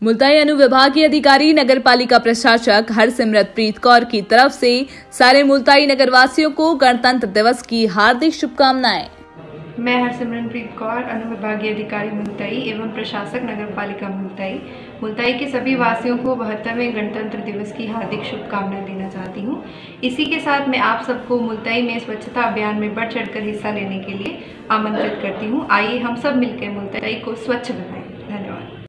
मुल्ताई अनुविभागीय अधिकारी नगर पालिका प्रशासक हरसिमरतप्रीत कौर की तरफ से सारे मुल्ताई नगर वासियों को गणतंत्र दिवस की हार्दिक शुभकामनाएं। मैं हरसिमरतप्रीत कौर, अनुविभागीय अधिकारी मुल्ताई एवं प्रशासक नगर पालिका मुल्ताई के सभी वासियों को 72वें गणतंत्र दिवस की हार्दिक शुभकामनाएं देना चाहती हूं। इसी के साथ मैं आप सबको मुल्ताई में स्वच्छता अभियान में बढ़ चढ़कर हिस्सा लेने के लिए आमंत्रित करती हूं। आइए हम सब मिलकर मुल्ताई को स्वच्छ बनाएं।